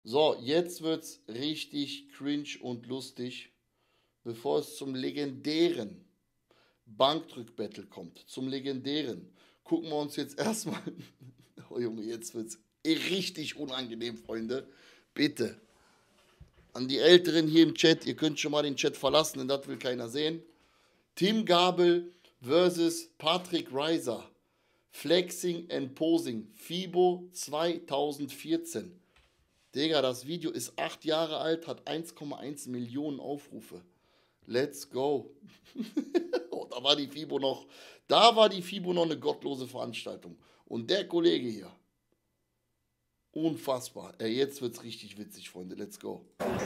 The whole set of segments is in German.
So, jetzt wird's richtig cringe und lustig, bevor es zum legendären Bankdrück-Battle kommt. Zum legendären. Gucken wir uns jetzt erstmal. Oh Junge, jetzt wird's richtig unangenehm, Freunde. Bitte. An die Älteren hier im Chat, ihr könnt schon mal den Chat verlassen, denn das will keiner sehen. Tim Gabel versus Patrick Reiser. Flexing and Posing. FIBO 2014. Digga, das Video ist 8 Jahre alt, hat 1,1 Millionen Aufrufe. Let's go. Oh, da war die FIBO noch eine gottlose Veranstaltung. Und der Kollege hier. Unfassbar. Jetzt wird's richtig witzig, Freunde. Let's go.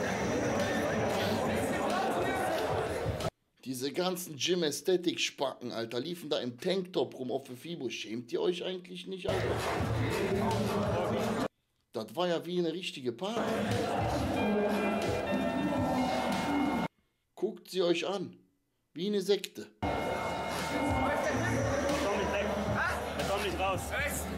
Diese ganzen Gym-Ästhetik-Spacken, Alter, liefen da im Tanktop rum auf der FIBO. Schämt ihr euch eigentlich nicht, Alter? Das war ja wie eine richtige Party. Guckt sie euch an. Wie eine Sekte. Er kommt nicht raus.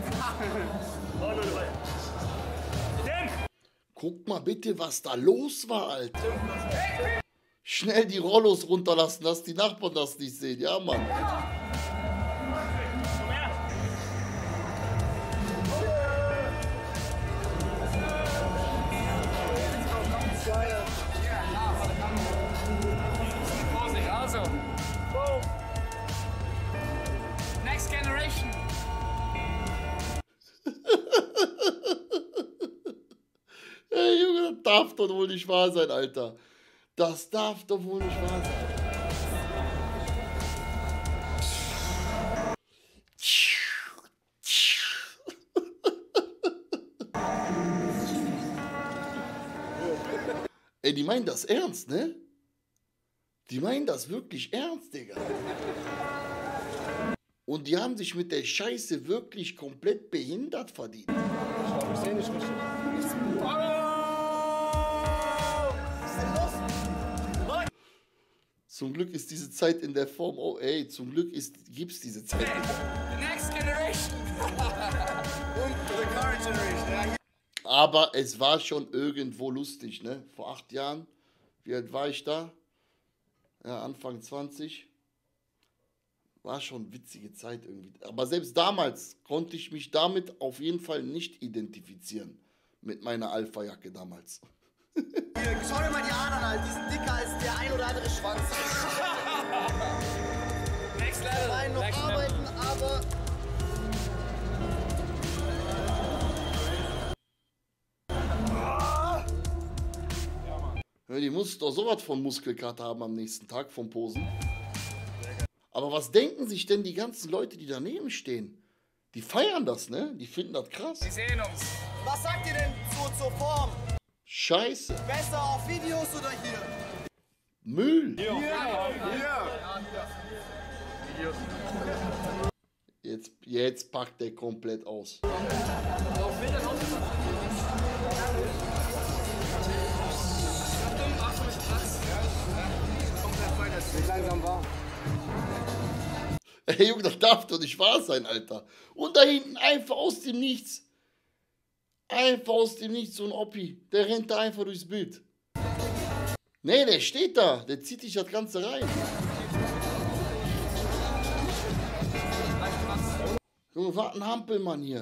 Guckt mal bitte, was da los war, Alter. Schnell die Rollos runterlassen, dass die Nachbarn das nicht sehen. Ja, Mann. Also. Boom. Next generation. Ey, Junge, das darf doch wohl nicht wahr sein, Alter. Das darf doch wohl nicht wahr sein. Ey, die meinen das ernst, ne? Die meinen das wirklich ernst, Digga. Und die haben sich mit der Scheiße wirklich komplett behindert verdient. Ich sehe nicht richtig. Zum Glück ist diese Zeit in der Form, oh ey, zum Glück gibt's diese Zeit. The next generation. Und the current generation. Aber es war schon irgendwo lustig, ne? Vor 8 Jahren, wie alt war ich da? Ja, Anfang 20. War schon witzige Zeit irgendwie. Aber selbst damals konnte ich mich damit auf jeden Fall nicht identifizieren. Mit meiner Alpha-Jacke damals. Hier, schau dir mal die anderen an, die sind dicker als der ein oder andere Schwanz. Next level. Nein, noch Next arbeiten, aber... Ja, die muss doch sowas von Muskelkater haben am nächsten Tag vom Posen. Aber was denken sich denn die ganzen Leute, die daneben stehen? Die feiern das, ne? Die finden das krass. Wir sehen uns. Was sagt ihr denn zur Form? Scheiße. Besser auf Videos oder hier? Müll. Jetzt packt der komplett aus. Wird langsam warm. Ey, Junge, das darf doch nicht wahr sein, Alter. Und da hinten einfach aus dem Nichts. Einfach aus dem Nichts so ein Oppi. Der rennt da einfach durchs Bild. Nee, der steht da. Der zieht sich das Ganze rein. Junge, was ein Hampelmann hier.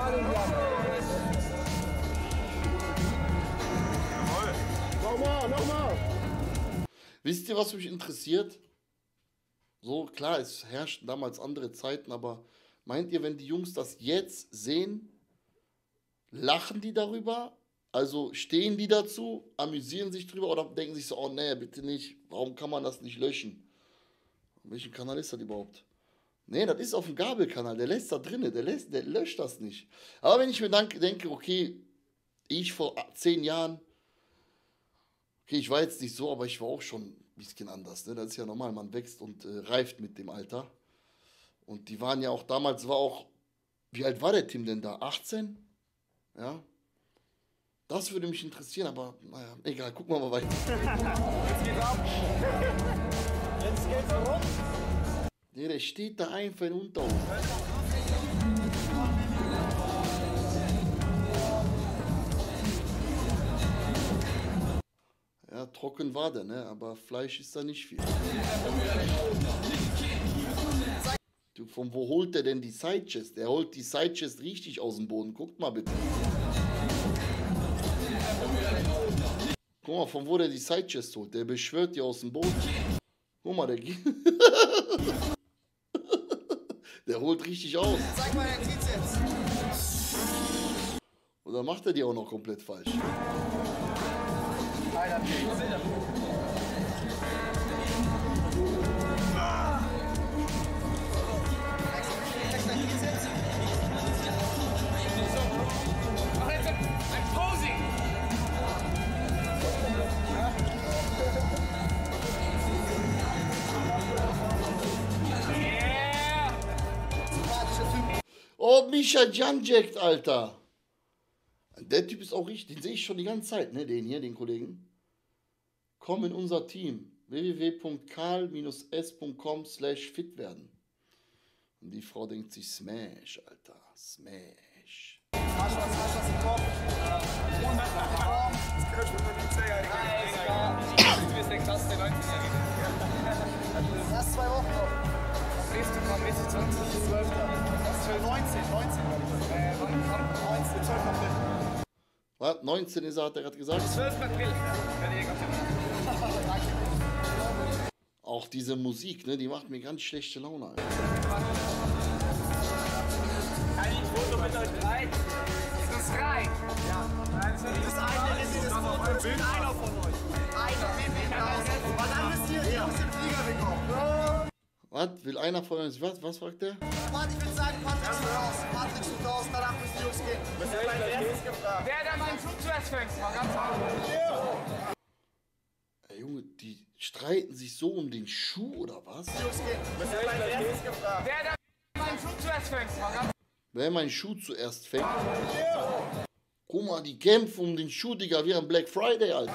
Nochmal. Wisst ihr, was mich interessiert? So, klar, es herrschten damals andere Zeiten, aber meint ihr, wenn die Jungs das jetzt sehen, lachen die darüber? Also stehen die dazu, amüsieren sich drüber oder denken sich so, oh nee, bitte nicht, warum kann man das nicht löschen? Welchen Kanal ist das überhaupt? Nee, das ist auf dem Gabelkanal, der lässt da drinne, der löscht das nicht. Aber wenn ich mir denke, okay, ich vor 10 Jahren, okay, ich war jetzt nicht so, aber ich war auch schon ein bisschen anders. Ne? Das ist ja normal, man wächst und reift mit dem Alter. Und die waren ja auch, damals war auch, wie alt war der Tim denn da? 18? Ja. Das würde mich interessieren, aber naja, egal, gucken wir mal weiter. Jetzt geht's ab. Jetzt geht's rum. Der steht da einfach in Unterhof. Ja, trocken war der, ne? Aber Fleisch ist da nicht viel. Du, von wo holt der denn die Sidechest? Der holt die Sidechest richtig aus dem Boden. Guckt mal bitte. Guck mal, von wo der die Sidechest holt. Der beschwört die aus dem Boden. Guck mal, der geht. Der holt richtig aus. Zeig mal deinen Trizeps. Oder macht er die auch noch komplett falsch? Alter, Mach jetzt ein Posing. Yeah. sympathischer Typ. Oh, Misha Janjek, Alter. Der Typ ist auch richtig. Den sehe ich schon die ganze Zeit, ne? Den hier, den Kollegen. Komm in unser Team. www.karl-s.com/fit werden. Und die Frau denkt sich, Smash, Alter. Smash. Hast was im Kopf? Du bist der krasseste 19-Jährige. Erst 2 Wochen noch. Bist du mal mäßig 20? 12. 19. Wann? 19, 12 April. Was? 19 ist er, hat er gerade gesagt? 12. April. Auch diese Musik, ne? Die macht mir ganz schlechte Laune, Alter. Ein Foto mit euch 3. Ist das 3? Ja. Das eine ist dieses Foto. Ich bin einer von euch. Einer. Und dann müsst ihr Jungs im Flieger bekommen. Was? Will einer von uns was? Was fragt der? Mann, ich würde sagen, Patrick sucht aus. Patrick sucht aus, danach müssen die Jungs gehen. Das ist mein erstes gefragt. Der meinen Schuh zuerst fängt, war ganz hart. Ey, Junge, die streiten sich so um den Schuh oder was? Die Jungs gehen. Das ist mein erstes gefragt. Der meinen Schuh zuerst fängt, war ganz Wer meinen Schuh zuerst fängt. Guck mal, die kämpfen um den Schuh, Digga, wie am Black Friday, Alter.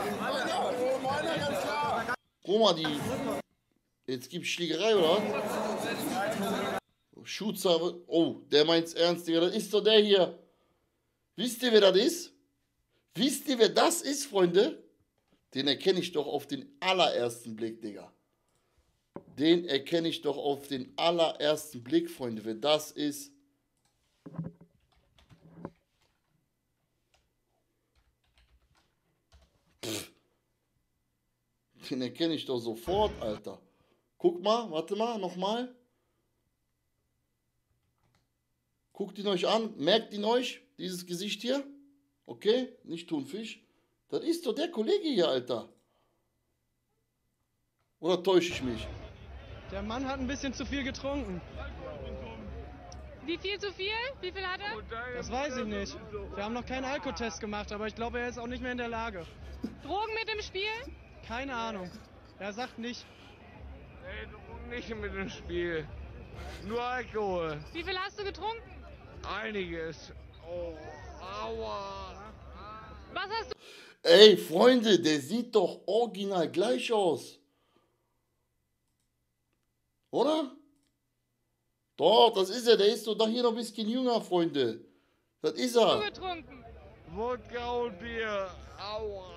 Guck mal, die. Jetzt gibt's Schlägerei, oder was? Schuhzauber. Oh, der meint's ernst, Digga. Das ist doch der hier. Wisst ihr, wer das ist? Wisst ihr, wer das ist, Freunde? Den erkenne ich doch auf den allerersten Blick, Digga. Den erkenne ich doch auf den allerersten Blick, Freunde. Wer das ist. Pff. Den erkenne ich doch sofort, Alter. Guck mal, warte mal, nochmal. Guckt ihn euch an, merkt ihn euch, dieses Gesicht hier. Okay, nicht Thunfisch. Das ist doch der Kollege hier, Alter. Oder täusche ich mich? Der Mann hat ein bisschen zu viel getrunken. Wie viel zu viel? Wie viel hat er? Das weiß ich nicht. Wir haben noch keinen Alkotest gemacht, aber ich glaube, er ist auch nicht mehr in der Lage. Drogen mit im Spiel? Keine Ahnung. Er sagt nicht. Nee, nicht mit dem Spiel. Nur Alkohol. Wie viel hast du getrunken? Einiges. Oh, aua. Was hast du? Ey, Freunde, der sieht doch original gleich aus. Oder? Doch, das ist er. Der ist doch hier noch ein bisschen jünger, Freunde. Das ist er. Getrunken? Wodka und Bier. Aua.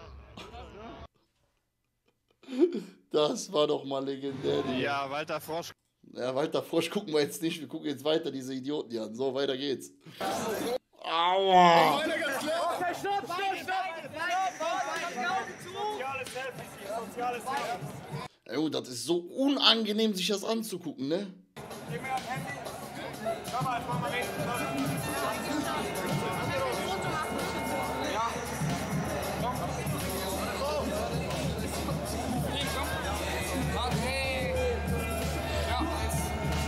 Das war doch mal legendär. Digga. Ja, Walter Frosch. Ja, Walter Frosch gucken wir jetzt nicht. Wir gucken jetzt weiter diese Idioten hier an. So, weiter geht's. Aua. Stopp! Soziales Selfie hier, soziales Selfie. Ey, das ist so unangenehm, sich das anzugucken, ne? Gib mir das Handy. Schau mal, mach mal reden. Okay. Ja, jetzt.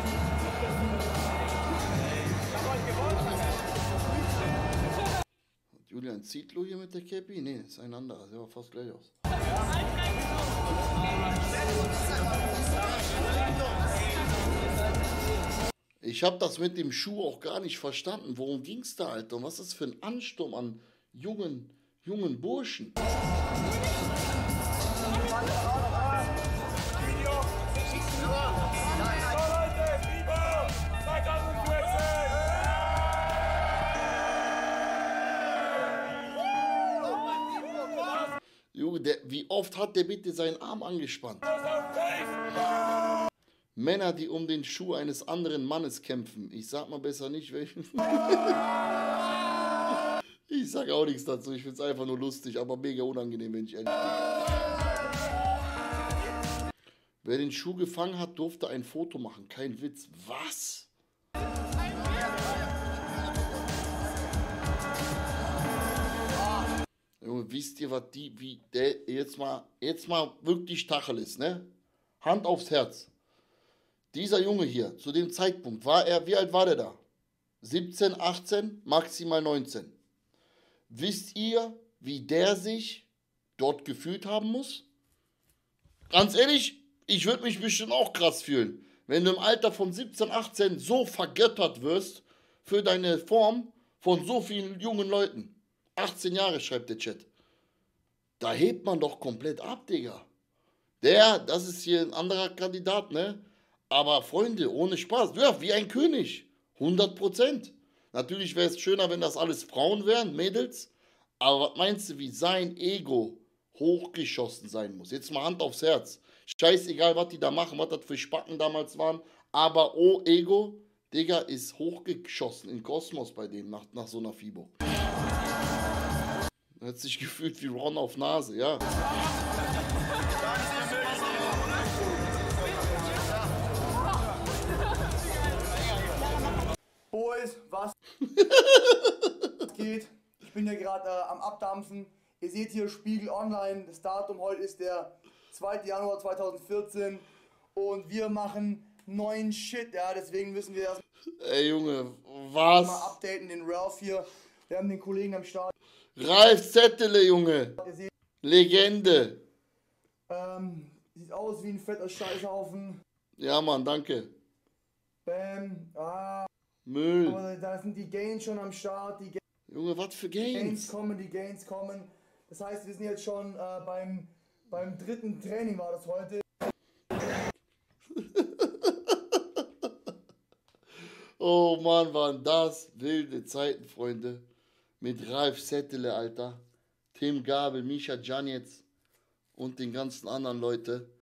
Julian Zietlow hier mit der Cappy? Nee, ist ein anderer. Sieht aber fast gleich aus. Ich habe das mit dem Schuh auch gar nicht verstanden. Worum ging's da, Alter? Und was ist das für ein Ansturm an jungen Burschen? Junge, wie oft hat der bitte seinen Arm angespannt? Männer, die um den Schuh eines anderen Mannes kämpfen. Ich sag mal besser nicht welchen. Ich sag auch nichts dazu. Ich find's einfach nur lustig, aber mega unangenehm, wenn ich ehrlich bin. Wer den Schuh gefangen hat, durfte ein Foto machen. Kein Witz. Was? Junge, wisst ihr, was jetzt mal wirklich Tacheles, ne? Hand aufs Herz. Dieser Junge hier, zu dem Zeitpunkt, wie alt war der da? 17, 18, maximal 19. Wisst ihr, wie der sich dort gefühlt haben muss? Ganz ehrlich, ich würde mich bestimmt auch krass fühlen, wenn du im Alter von 17, 18 so vergöttert wirst für deine Form von so vielen jungen Leuten. 18 Jahre, schreibt der Chat. Da hebt man doch komplett ab, Digga. Das ist hier ein anderer Kandidat, ne? Aber Freunde, ohne Spaß, ja, wie ein König. 100%. Natürlich wäre es schöner, wenn das alles Frauen wären, Mädels. Aber was meinst du, wie sein Ego hochgeschossen sein muss? Jetzt mal Hand aufs Herz. Scheißegal, was die da machen, was das für Spacken damals waren. Aber Ego, Digga, ist hochgeschossen in Kosmos bei dem nach so einer FIBO. Hat sich gefühlt wie Ron auf Nase, ja. Boys, was geht? Ich bin hier gerade am Abdampfen. Ihr seht hier Spiegel Online. Das Datum heute ist der 2. Januar 2014. Und wir machen neuen Shit, ja. Deswegen müssen wir erst Ey, Junge, was? mal updaten, den Ralph hier. Wir haben den Kollegen am Start. Ralf Zettele, Junge. Ihr seht, Legende. sieht aus wie ein fetter Scheißhaufen. Ja, Mann, danke. Bam. Müll. Aber da sind die Gains schon am Start. Die Junge, was für Gains Gains? kommen, die Gains kommen. Das heißt, wir sind jetzt schon beim dritten Training war das heute. Oh Mann, waren das wilde Zeiten, Freunde. Mit Ralf Zettele, Alter. Tim Gabel, Misha Janetz und den ganzen anderen Leuten.